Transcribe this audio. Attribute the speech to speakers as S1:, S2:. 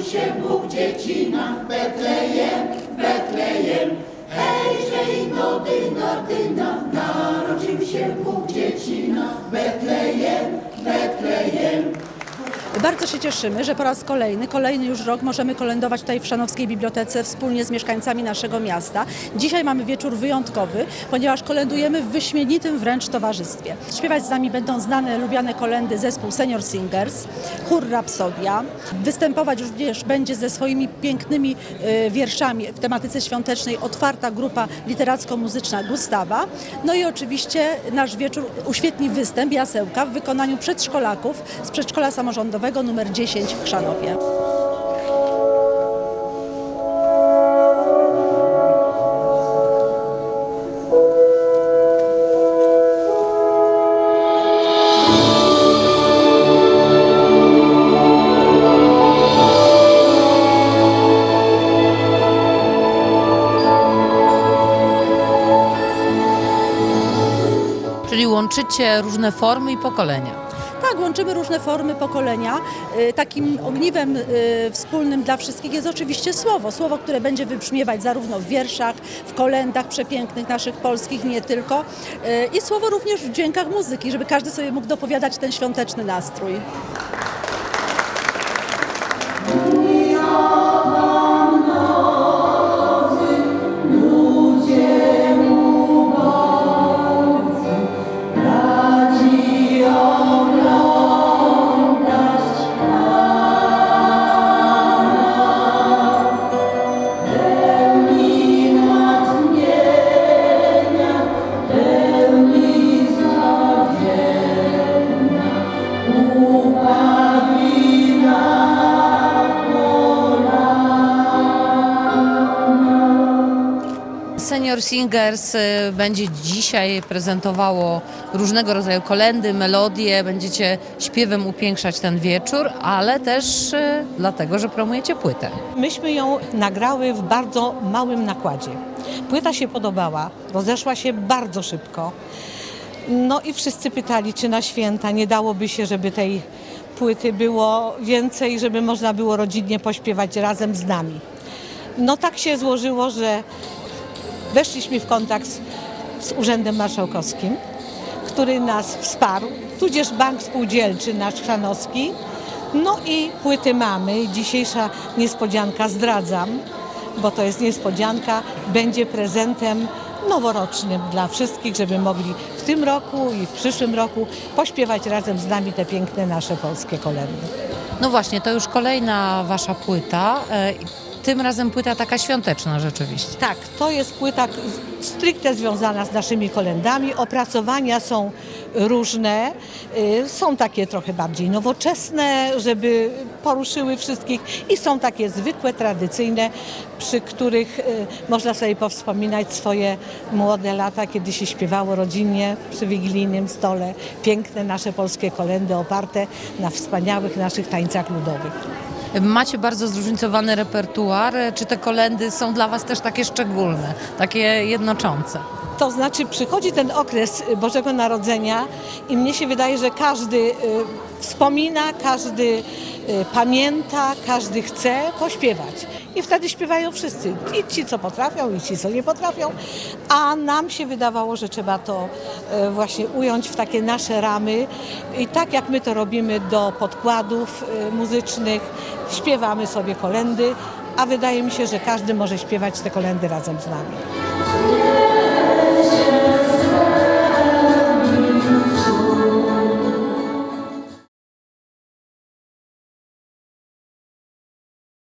S1: się Bóg dzieci nam Betlejem, Betlejem. Hejże i no dyna, dyna, narodził się Bóg dzieci nam Betlejem, Betlejem.
S2: Bardzo się cieszymy, że po raz kolejny już rok możemy kolędować tutaj w Chrzanowskiej Bibliotece wspólnie z mieszkańcami naszego miasta. Dzisiaj mamy wieczór wyjątkowy, ponieważ kolędujemy w wyśmienitym wręcz towarzystwie. Śpiewać z nami będą znane, lubiane kolędy zespół Senior Singers, chór Rapsodia. Występować również będzie ze swoimi pięknymi wierszami w tematyce świątecznej otwarta grupa literacko-muzyczna Gustawa. No i oczywiście nasz wieczór uświetni występ Jasełka w wykonaniu przedszkolaków z przedszkola samorządowego numer 10 w Chrzanowie.
S3: Czyli łączycie różne formy i pokolenia.
S2: Tak, łączymy różne formy pokolenia. Takim ogniwem wspólnym dla wszystkich jest oczywiście słowo, które będzie wybrzmiewać zarówno w wierszach, w kolędach przepięknych naszych polskich, nie tylko, i słowo również w dźwiękach muzyki, żeby każdy sobie mógł dopowiadać ten świąteczny nastrój.
S3: Senior Singers będzie dzisiaj prezentowało różnego rodzaju kolędy, melodie. Będziecie śpiewem upiększać ten wieczór, ale też dlatego, że promujecie płytę.
S4: Myśmy ją nagrały w bardzo małym nakładzie. Płyta się podobała, rozeszła się bardzo szybko. No i wszyscy pytali, czy na święta nie dałoby się, żeby tej płyty było więcej, żeby można było rodzinnie pośpiewać razem z nami. No tak się złożyło, że weszliśmy w kontakt z Urzędem Marszałkowskim, który nas wsparł, tudzież Bank Spółdzielczy nasz chrzanowski. No i płyty mamy. Dzisiejsza niespodzianka, zdradzam, bo to jest niespodzianka, będzie prezentem noworocznym dla wszystkich, żeby mogli w tym roku i w przyszłym roku pośpiewać razem z nami te piękne nasze polskie kolędy.
S3: No właśnie, to już kolejna wasza płyta. Tym razem płyta taka świąteczna rzeczywiście.
S4: Tak, to jest płyta stricte związana z naszymi kolędami. Opracowania są różne, są takie trochę bardziej nowoczesne, żeby poruszyły wszystkich, i są takie zwykłe, tradycyjne, przy których można sobie powspominać swoje młode lata, kiedy się śpiewało rodzinnie przy wigilijnym stole piękne nasze polskie kolędy oparte na wspaniałych naszych tańcach ludowych.
S3: Macie bardzo zróżnicowany repertuar. Czy te kolędy są dla was też takie szczególne, takie jednoczące?
S4: To znaczy przychodzi ten okres Bożego Narodzenia i mnie się wydaje, że każdy wspomina, każdy pamięta, każdy chce pośpiewać. I wtedy śpiewają wszyscy, i ci, co potrafią, i ci, co nie potrafią. A nam się wydawało, że trzeba to właśnie ująć w takie nasze ramy. I tak jak my to robimy do podkładów muzycznych, śpiewamy sobie kolędy, a wydaje mi się, że każdy może śpiewać te kolędy razem z nami.